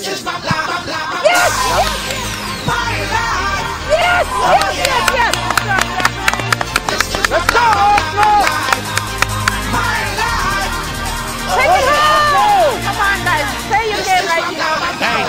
is my life. Yes! My life. Yes! Yes! Let's go! My life. Take it home! Come on, guys. Say your name right now. Hey,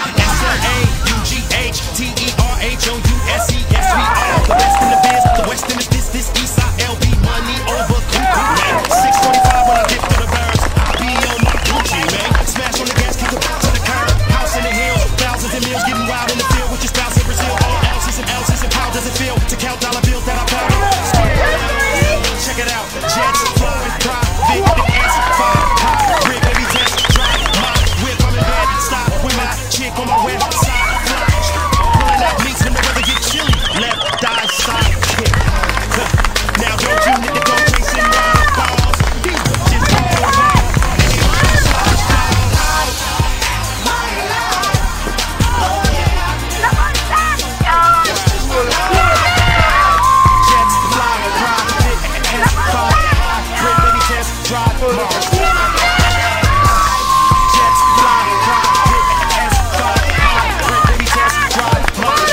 S-L-A-U-G-H-T-E-R-H-O-U-S-E-S-V-R. The best in the biz, the west in the this east side LB money over cuckoo, man. 645 when I dip to the birds. I be on my Gucci, man. Smash on the gas, kick it to the curb. House in the hills, thousands of meals getting wild in the field with your spouse in Brazil. All ounces and how does it feel to count dollar bills that I found? Check it out, jets, flying, private, the S5, high, rig, baby test, drive, my whip, I'm in bed, stop with my chick on my website, fly, pulling out meats when the weather get chilly, left, die, side, kick. Now don't you nigga go chasing wild balls, just call them all. My life. Oh yeah. Jets, fly, private, S5, rig, baby test, drive, Mars. Jets, fly, private, S5, rig, baby test, drive, Mars.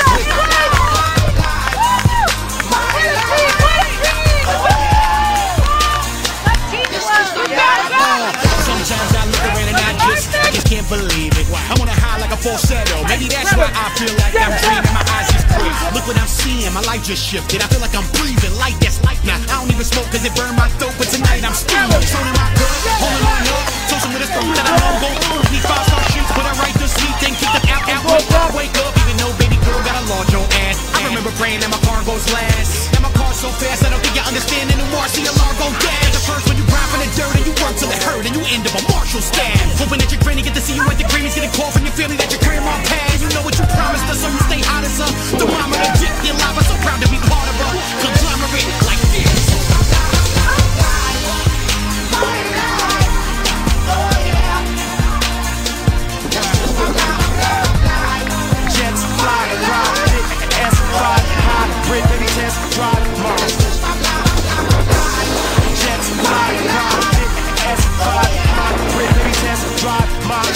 Sometimes I look around and I just can't believe it. I wanna high like a falsetto. Maybe that's why I feel like I'm dreaming. My eyes just crazy. Look what I'm seeing. My life just shifted. I feel like I'm breathing. Light that's light now. I don't even smoke cause it burned my throat. But tonight I'm steaming. Turning my good, holding on up. Toasting with a spoon that I know go through. Need 5-star shit, put her right to sleep. Then kick them out. Wake up. Even though baby girl got a large old ass. I remember praying that my car goes last. And my car's so fast I don't think you understand anymore. See a large go dash. The first when you grind from the dirt and you work till it hurt and you end up a Marshall stand. Hoping that your granny get to see you at the Grammys. Get a call from your family that your grandma passed. You know what you promised us, so you stay hot as a thermometer. Dip your lava, so proud to be part of a conglomerate like this. Jets, fly, rocket, S5, hybrid, baby test, drive, Mars. Jets, fly, rocket, S5, hybrid, baby test, drive, Mars.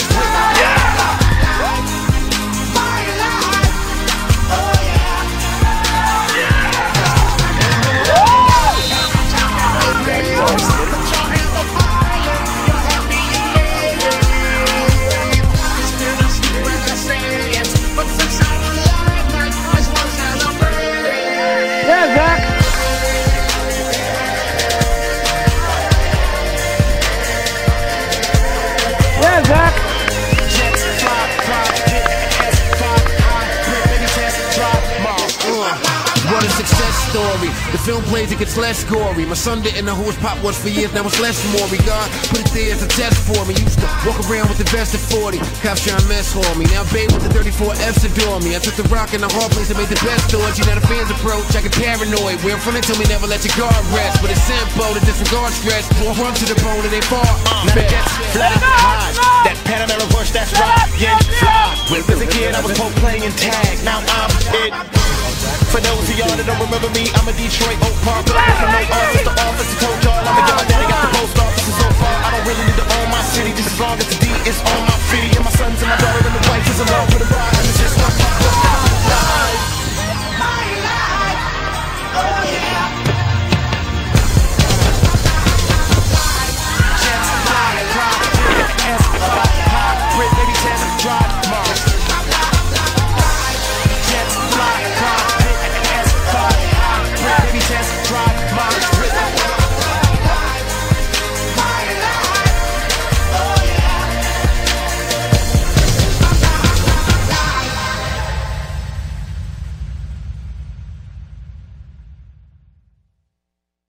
What a success story. The film plays, it gets less gory. My son didn't know who his pop was for years, now it's less Maury. God put it there as a test for me. Used to walk around with the vest of 40. Cops trying to mess for me. Now babe with the 34 F's adore me. I took the rock in the hard place and made the best dodgy. Now the fans approach, I get paranoid. Where I'm from, they tell me never let your guard rest. But it's simple to disregard stress. More run to the bone and they fall. Now the jets fly high. That Panamera Rush, that's right. Yeah, fly. When I was a kid, I was Pope playing tag. Now I'm it. For those of y'all that don't remember me, I'm a Detroit Oak Park. But I'm from no office to office. I told y'all I'ma get my daddy got the post office. So far, I don't really need to own my city. Just as long as the D is on my feet. And my sons and my daughter and the wife is in love with a ride.